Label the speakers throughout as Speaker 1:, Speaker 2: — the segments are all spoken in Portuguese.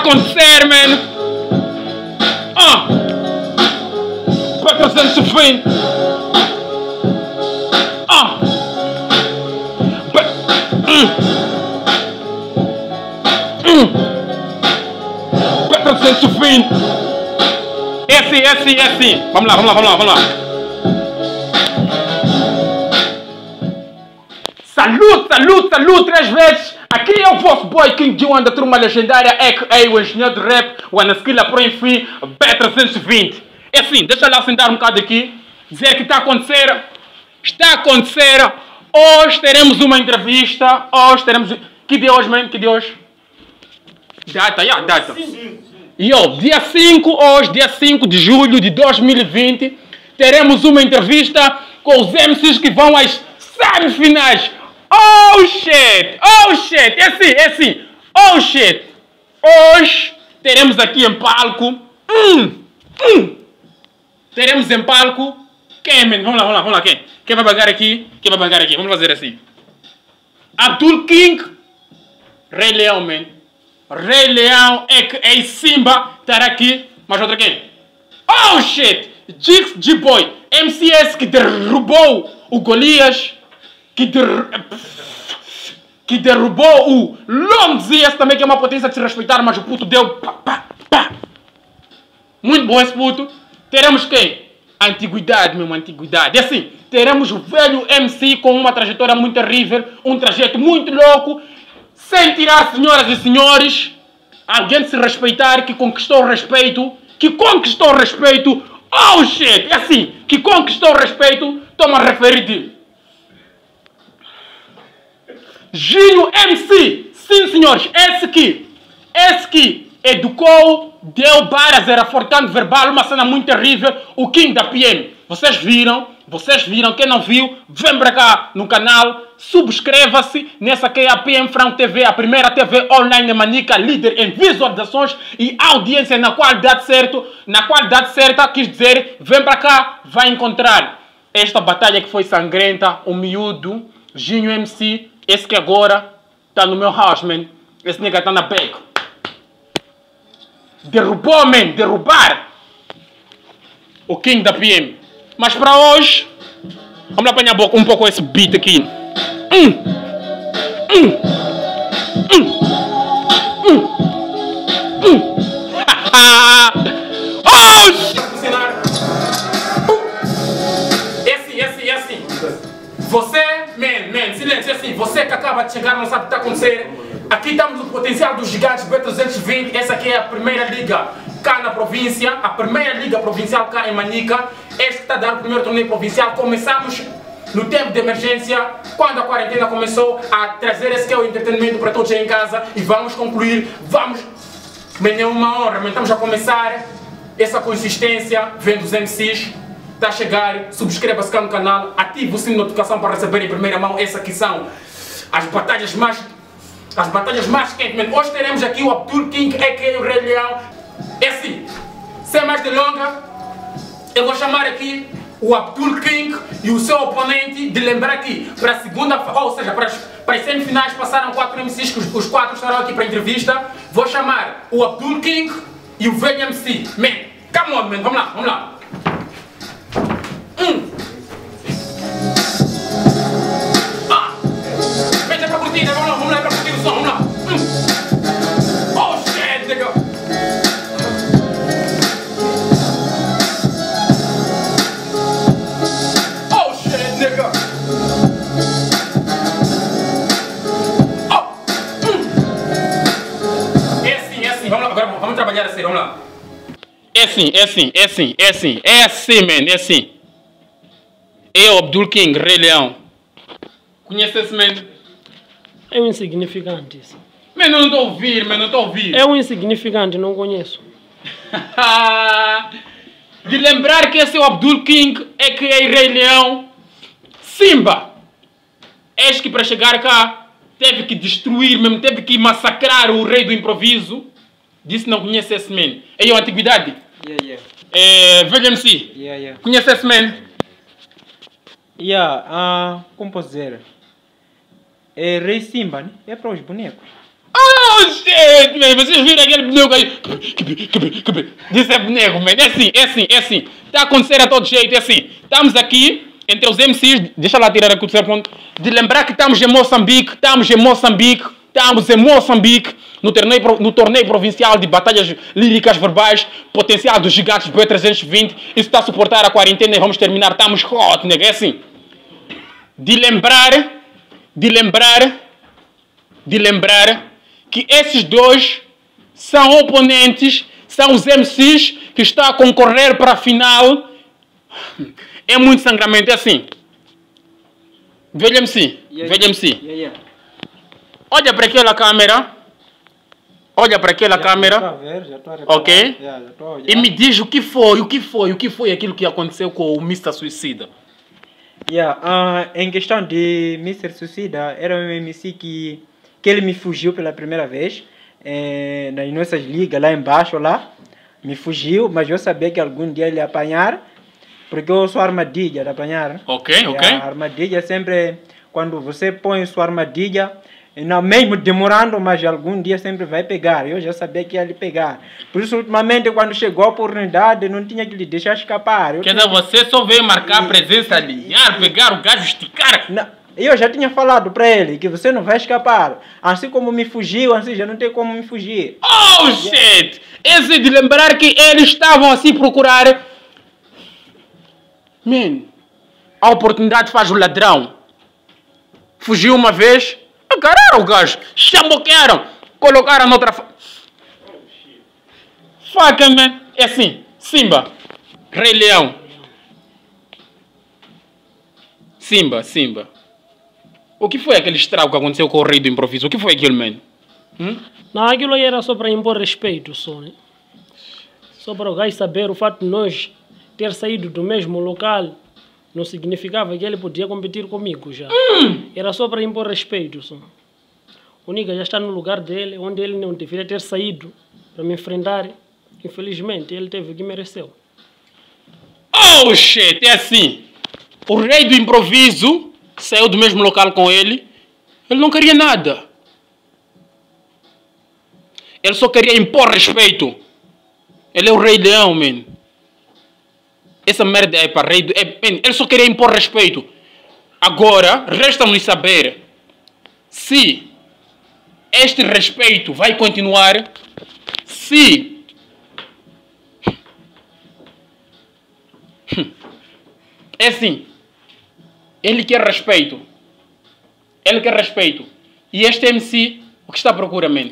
Speaker 1: acontecer, mano? P320. P320. É assim. Vamos lá. Salut, 3 vezes. Aqui é o vosso boy King G1 da turma legendária, o engenheiro de rap, o Anaskila Pro enfim, P320. É assim, deixa lá sentar um bocado aqui, dizer que está a acontecer. Hoje teremos uma entrevista, que dia hoje, man? Que dia hoje? Data. Dia 5 hoje, dia 5 de julho de 2020, teremos uma entrevista com os MCs que vão às semifinais. Oh shit! É assim. Oh shit! Hoje teremos aqui em palco. Teremos em palco. Quem, man? Vamos lá. Quem vai bancar aqui? Vamos fazer assim. Abdul King. Rei Leão, man. Rei Leão, a.k.a. Simba, estará aqui. Mas outra quem? Oh shit! Jix G-Boy. MCS que derrubou o Golias. Que derrubou o Longzias também, que é uma potência de se respeitar, mas o puto deu pá. Muito bom esse puto. Teremos quem? Antiguidade. E assim, teremos o velho MC com uma trajetória muito terrível, um trajeto muito louco, sem tirar, senhoras e senhores, alguém de se respeitar, que conquistou o respeito. Oh shit! É assim, que conquistou o respeito, toma a referir de Ginho MC, sim senhores, esse que educou, deu barras, era fortando verbal, uma cena muito terrível, o King da PM. Vocês viram, quem não viu, vem para cá no canal, subscreva-se nessa que é a PM Franco TV, a primeira TV online de Manica, líder em visualizações e audiência na qualidade certa, quis dizer, vem para cá, vai encontrar esta batalha que foi sangrenta, o miúdo, Ginho MC, esse que agora está no meu house, man. Esse nigga está na back. Derrubar o King da PM. Mas para hoje, vamos lá apanhar um pouco esse beat aqui. Assim. Você, silêncio, assim, você que acaba de chegar, não sabe o que está acontecendo. Aqui estamos no potencial dos gigantes B320, essa aqui é a primeira liga cá na província, a primeira liga provincial cá em Manica. Este que está a dar o primeiro torneio provincial. Começamos no tempo de emergência, quando a quarentena começou a trazer esse que é o entretenimento para todos aí em casa. E vamos concluir, é uma honra, estamos a começar essa consistência, vendo os MCs. Está a chegar, subscreva-se cá no canal, ative o sino de notificação para receber em primeira mão. Essas aqui são as batalhas mais quentes. Hoje teremos aqui o Abdul King, a.k.a. o Rei Leão. É assim, sem mais delongas, eu vou chamar aqui o Abdul King e o seu oponente, de lembrar aqui, para a segunda, ou seja, para as semifinais passaram 4 MCs, que os 4 estarão aqui para a entrevista. Vou chamar o Abdul King e o velho MC. Come on, vamos lá. Vem pra curtir, vamos lá pra curtir o som, vamos lá. Oh shit, nigga. É assim, vamos lá, agora vamos trabalhar assim, vamos lá. É assim. Eu, Abdul King, Rei Leão. Conhece esse man?
Speaker 2: É um insignificante isso.
Speaker 1: Mas não estou a ouvir,
Speaker 2: É um insignificante, não conheço.
Speaker 1: De lembrar que esse é o Abdul King, que é Rei Leão. Simba. Este que para chegar cá teve que destruir mesmo, teve que massacrar o rei do improviso. Disse que não conhece esse man. É a antiguidade? Velho MC. Conhece esse man?
Speaker 3: Como posso dizer? É Rei Simba, né? É para os bonecos.
Speaker 1: Oh, shit, man. Vocês viram aquele boneco aí? Disse é boneco, man. É assim. Está a acontecer a todo jeito, é assim. Estamos aqui, entre os MCs, deixa lá tirar aqui o telefone, de lembrar que estamos em Moçambique, no torneio provincial de batalhas líricas verbais, potencial dos gigantes do B320. Isso está a suportar a quarentena e vamos terminar. Estamos hot, nega. É assim. De lembrar que esses dois são oponentes, são os MCs que estão a concorrer para a final. É muito sangramento, é assim. Velho MC, olha para aquela câmera. Ok? E me diz o que foi aquilo que aconteceu com o Mr. Suicida.
Speaker 3: Em questão de Mr. Suicida, era um MC que ele me fugiu pela primeira vez nas nossas ligas lá embaixo, me fugiu, mas eu sabia que algum dia ele ia apanhar, porque eu sou armadilha de apanhar.
Speaker 1: Ok.
Speaker 3: A armadilha sempre, quando você põe sua armadilha, não mesmo demorando, mas algum dia sempre vai pegar. Eu já sabia que ia lhe pegar. Por isso, ultimamente, quando chegou a oportunidade, não tinha que lhe deixar escapar.
Speaker 1: Quer dizer, você só veio marcar a presença, alinhar, pegar o gajo, esticar.
Speaker 3: Não, eu já tinha falado para ele que você não vai escapar. Assim como me fugiu, assim já não tem como me fugir.
Speaker 1: Oh, shit! Esse de lembrar que eles estavam assim procurar. Man, a oportunidade faz o ladrão. Fugiu uma vez, agarraram o gajo, chamboquearam, colocaram noutra. Fuck, man. É assim, Simba, Rei Leão. Simba. O que foi aquele estrago que aconteceu com o rei do improviso? O que foi aquilo, man?
Speaker 2: Não, aquilo aí era só para impor respeito, só, né? Só para o gajo saber o fato de nós ter saído do mesmo local não significava que ele podia competir comigo já. Era só para impor respeito, só. O Niga já está no lugar dele, onde ele não deveria ter saído para me enfrentar. Infelizmente, ele teve o que mereceu.
Speaker 1: Oh, shit! É assim. O rei do improviso saiu do mesmo local com ele. Ele não queria nada. Ele só queria impor respeito. Ele é o Rei Leão, man. Essa merda é para rei do... ele só queria impor respeito. Agora, resta-nos saber se este respeito vai continuar, se é assim. Ele quer respeito. E este MC, o que está à procura, man?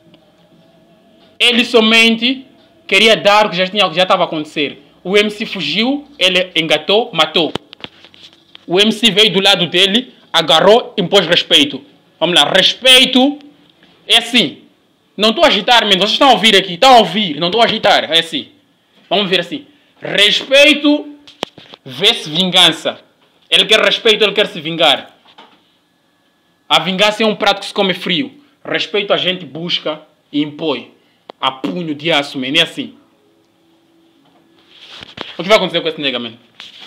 Speaker 1: Ele somente queria dar o que já estava a acontecer. O MC fugiu, ele engatou, matou. O MC veio do lado dele, agarrou, impôs respeito. Vamos lá, respeito é assim. Não estou a agitar, man. Vocês estão a ouvir aqui, estão a ouvir, não estou a agitar, é assim. Vamos ver assim. Respeito vê-se vingança. Ele quer respeito, ele quer se vingar. A vingança é um prato que se come frio. Respeito a gente busca e impõe. A punho de aço, man. É assim. O que vai acontecer com esse nega, man?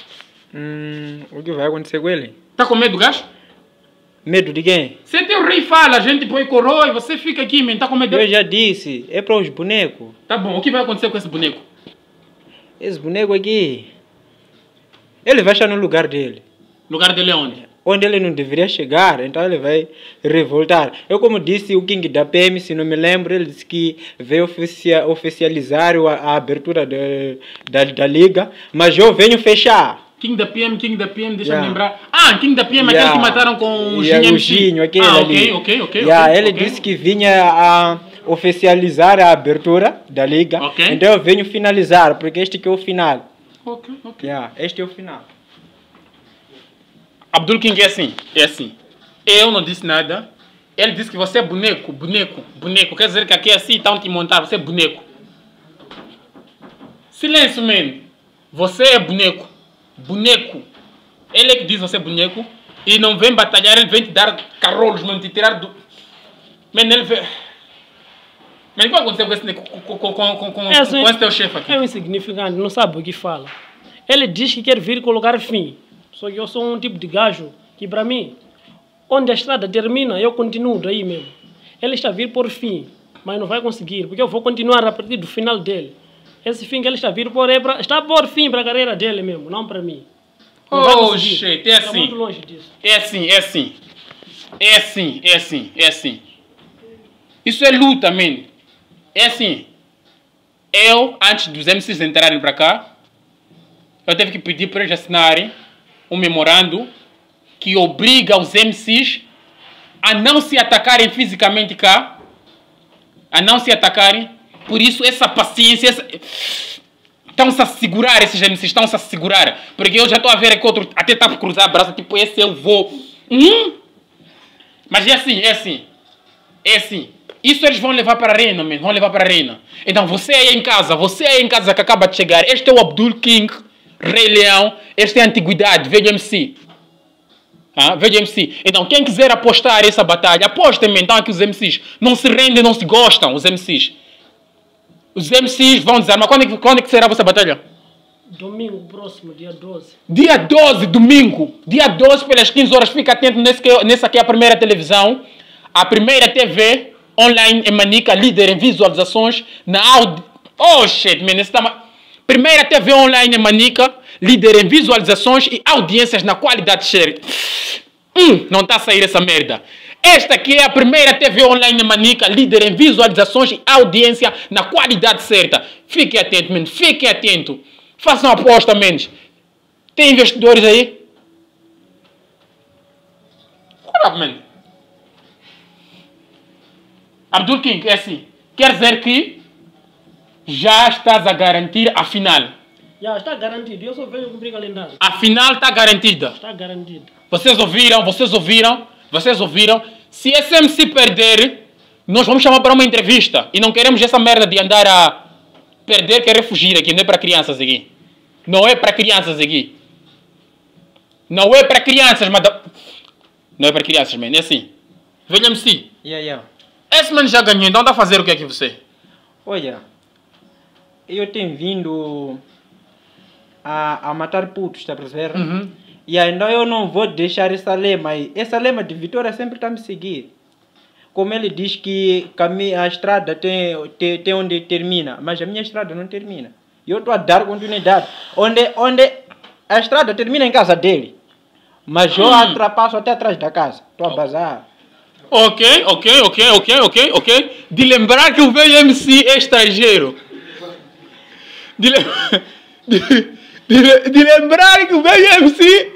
Speaker 3: O que vai acontecer com ele?
Speaker 1: Tá com medo do gajo?
Speaker 3: Medo de quem?
Speaker 1: Você tem o rei fala, a gente põe coroa e você fica aqui, man. Tá com medo?
Speaker 3: Eu já disse, é para os bonecos.
Speaker 1: Tá bom, o que vai acontecer com esse boneco?
Speaker 3: Esse boneco aqui, ele vai estar no lugar dele.
Speaker 1: Lugar dele é onde?
Speaker 3: Onde ele não deveria chegar, então ele vai revoltar. Eu, como disse, o King da PM, se não me lembro, ele disse que veio oficializar a abertura da liga, mas eu venho fechar.
Speaker 1: King da PM, deixa eu lembrar. King da PM, aquele que mataram com o Ginho.
Speaker 3: O Ginho, aquele ali.
Speaker 1: Ok.
Speaker 3: Ele disse que vinha a oficializar a abertura da liga, então eu venho finalizar, porque este aqui é o final.
Speaker 1: Ok.
Speaker 3: Este é o final.
Speaker 1: Abdul King é assim. Eu não disse nada. Ele disse que você é boneco. Quer dizer que aqui é assim, estão te montar, você é boneco. Silêncio, man. Você é boneco. Ele é que diz você é boneco. E não vem batalhar, ele vem te dar carolos, mano, te tirar do... Man, ele vem... Mas o que vai acontecer com esse, com esse teu chefe aqui?
Speaker 2: É um insignificante, não sabe o que fala. Ele diz que quer vir colocar fim. Só que eu sou um tipo de gajo que, para mim, onde a estrada termina, eu continuo daí mesmo. Ele está a vir por fim, mas não vai conseguir, porque eu vou continuar a partir do final dele. Esse fim que ele está a vir por está por fim para a carreira dele mesmo, não para mim. Não vai
Speaker 1: Oh,
Speaker 2: conseguir.
Speaker 1: shit, é
Speaker 2: Está muito
Speaker 1: assim.
Speaker 2: longe disso.
Speaker 1: É assim, é assim. É assim, é assim, é assim. Isso é luta, man. É assim. Eu, antes dos MCs entrarem para cá, eu tive que pedir para eles assinarem um memorando que obriga os MCs a não se atacarem fisicamente cá, a não se atacarem. Por isso, essa paciência, estão-se a segurar, esses MCs estão-se a segurar. Porque eu já estou a ver aqui outro, até está por cruzar a braça, tipo, esse eu vou. Mas é assim, é assim. É assim. Isso eles vão levar para a arena, man. Vão levar para a arena. Então, você aí em casa que acaba de chegar, este é o Abdul King, Rei Leão, esta é a antiguidade, velho MC. Velho MC. Então, quem quiser apostar essa batalha, apostem, man. Então, aqui os MCs não se rendem, não se gostam, os MCs. Os MCs vão dizer, mas quando é que será a vossa batalha?
Speaker 2: Domingo próximo, dia 12.
Speaker 1: Dia 12, domingo. Dia 12, pelas 15 horas. Fica atento nessa aqui é a primeira televisão. A primeira TV online em Manica, líder em visualizações na áudio. Oh, shit, man. Primeira TV online em Manica, líder em visualizações e audiências na qualidade share. Não está a sair essa merda. Esta aqui é a primeira TV online em Manica, líder em visualizações e audiência na qualidade certa. Fique atento, man. Fique atento. Façam aposta, menos. Tem investidores aí? What up, man? Abdul King, é assim. Quer dizer que já estás a garantir a final.
Speaker 2: Já está garantido. Eu só venho cumprir calendário.
Speaker 1: A final está garantida.
Speaker 2: Está garantido.
Speaker 1: Vocês ouviram? Se esse MC perder, nós vamos chamar para uma entrevista. E não queremos essa merda de andar a perder, querer fugir aqui. Não é para crianças aqui. Não é para crianças aqui. Não é para crianças, madame. Não é para crianças, man. É assim. Velho MC. Esse mano já ganhou, então está a fazer o que aqui você?
Speaker 3: Olha, eu tenho vindo a matar putos, está a perceber? E ainda eu não vou deixar essa lema de vitória sempre está a me seguir. Como ele diz que a estrada tem onde termina, mas a minha estrada não termina. Eu estou a dar continuidade. Onde a estrada termina em casa dele, mas eu ultrapasso até atrás da casa. Estou a bazar.
Speaker 1: Ok. De lembrar que o velho MC é estrangeiro. De lembrar que o velho MC.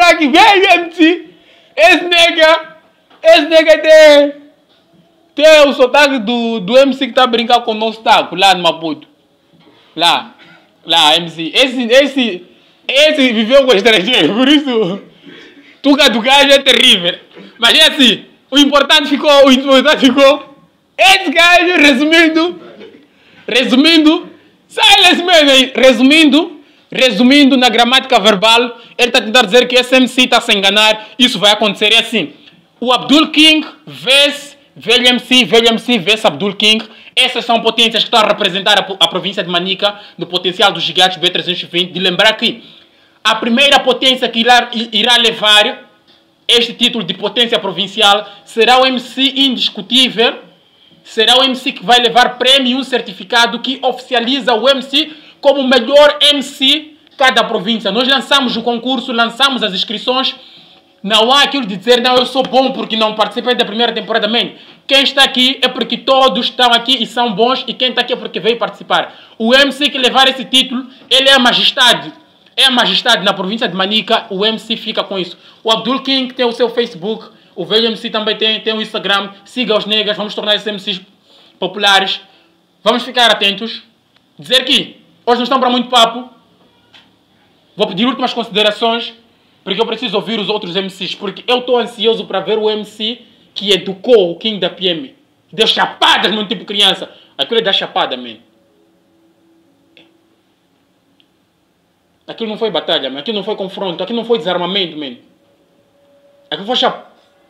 Speaker 1: Esse nega tem o sotaque do MC que está a brincar com o nosso taco lá no Maputo. Lá, MC. Esse viveu com estrangeiro, por isso. Tuga do gajo é terrível. Mas é assim. O importante ficou. Esse gajo, resumindo na gramática verbal, ele está a tentar dizer que esse MC está a se enganar. Isso vai acontecer. É assim. O Abdul King vs velho MC vs Abdul King. Essas são potências que estão a representar a província de Manica no potencial dos gigantes B320. De lembrar que a primeira potência que irá levar este título de potência provincial será o MC indiscutível, será o MC que vai levar prêmio e um certificado que oficializa o MC como o melhor MC cada província. Nós lançamos o concurso, lançamos as inscrições. Não há aquilo de dizer, não, eu sou bom porque não participei da primeira temporada. Man, quem está aqui é porque todos estão aqui e são bons, e quem está aqui é porque veio participar. O MC que levar esse título, ele é a majestade. É a majestade na província de Manica, o MC fica com isso. O Abdul King tem o seu Facebook, o velho MC também tem o Instagram. Siga os negras, vamos tornar esses MCs populares. Vamos ficar atentos. Dizer que hoje não estão para muito papo. Vou pedir últimas considerações, porque eu preciso ouvir os outros MCs, porque eu estou ansioso para ver o MC que educou o King da PM. Deu chapadas num tipo criança. Aquilo é da chapada, man. Aquilo não foi batalha, man. Aquilo não foi confronto, aquilo não foi desarmamento, man. Aquilo foi chapada.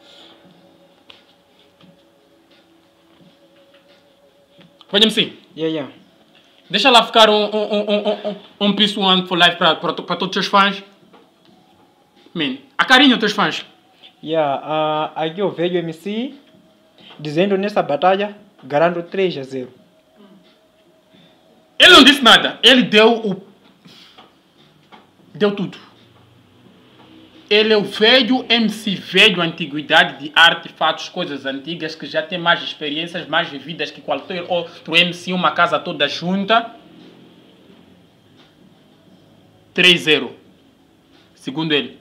Speaker 1: Vai, MC. Deixa lá ficar um piece one for life para todos os teus fãs. Man, a carinho dos teus fãs.
Speaker 3: Aqui eu vejo MC dizendo nessa batalha, garanto 3-0.
Speaker 1: Ele não disse nada, ele deu tudo. Ele é o velho MC, velho antiguidade de artefatos, coisas antigas, que já tem mais experiências, mais vividas que qualquer outro MC, uma casa toda junta. 3-0, segundo ele.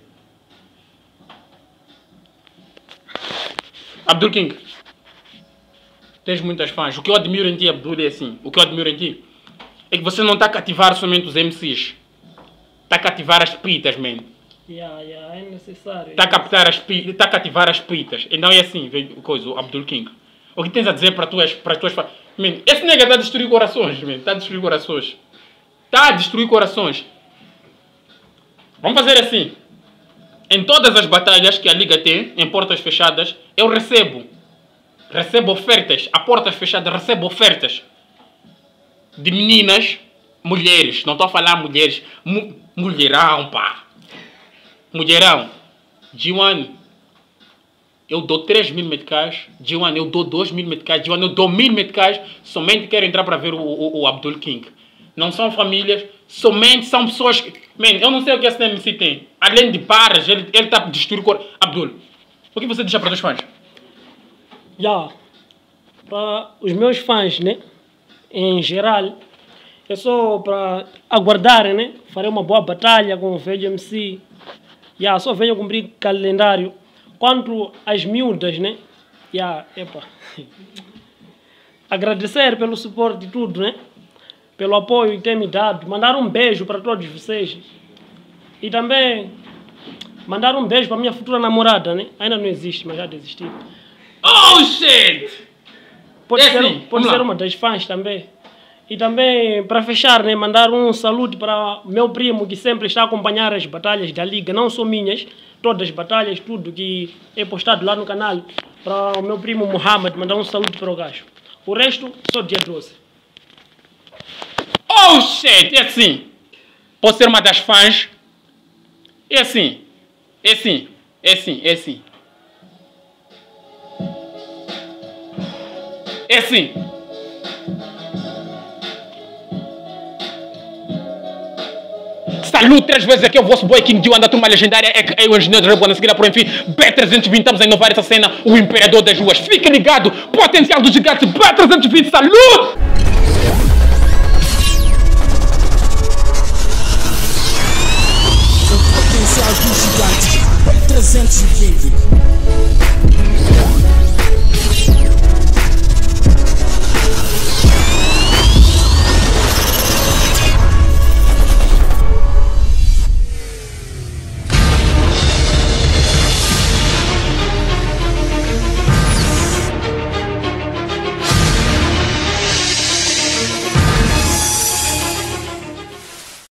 Speaker 1: Abdul King, tens muitas fãs. O que eu admiro em ti, Abdul, é assim. O que eu admiro em ti é que você não está a cativar somente os MCs. Está a cativar as pitas, man.
Speaker 2: É necessário.
Speaker 1: Está a cativar as pitas. Então é assim, coisa, o Abdul King. O que tens a dizer para tuas fãs? Man, esse nega está a destruir corações, man. Está a destruir corações. Está a destruir corações. Vamos fazer assim. Em todas as batalhas que a Liga tem, em portas fechadas, eu recebo ofertas. A portas fechadas, recebo ofertas de meninas, mulheres. Não estou a falar mulheres. Mulherão, pá. Mulherão. G1, eu dou 3.000 meticais. G1, eu dou 2.000 meticais. G1, eu dou 1.000 meticais. Somente quero entrar para ver o Abdul King. Não são famílias, somente são pessoas que... Man, eu não sei o que esse MC tem. Além de barras, ele está a destruir o corpo. Abdul, o que você diz para os fãs?
Speaker 2: Para os meus fãs, né? Em geral, é só para aguardarem, né? Farei uma boa batalha com o velho MC. Só venho cumprir calendário. Quanto às miúdas, né? Agradecer pelo suporte e tudo, né? Pelo apoio que tem me dado. Mandar um beijo para todos vocês. E também mandar um beijo para minha futura namorada, né? Ainda não existe, mas já desisti.
Speaker 1: Oh, shit!
Speaker 2: Pode ser uma das fãs também. E também, para fechar, né, mandar um saludo para meu primo que sempre está a acompanhar as batalhas da Liga, não só minhas, todas as batalhas, tudo que é postado lá no canal. Para o meu primo Muhammad, mandar um saludo para o gajo. O resto, só dia 12.
Speaker 1: Oh, shit! É assim. Pode ser uma das fãs. É assim. É assim. É assim. É assim. É assim. Saludo 3 vezes aqui, o vosso boy King G1 da turma legendária, é o engenheiro de Rebuana, seguida por enfim, B320, estamos a inovar essa cena, o imperador das ruas. Fique ligado, potencial dos gigantes, B320, saludo!
Speaker 4: Potencial dos gigantes, B320.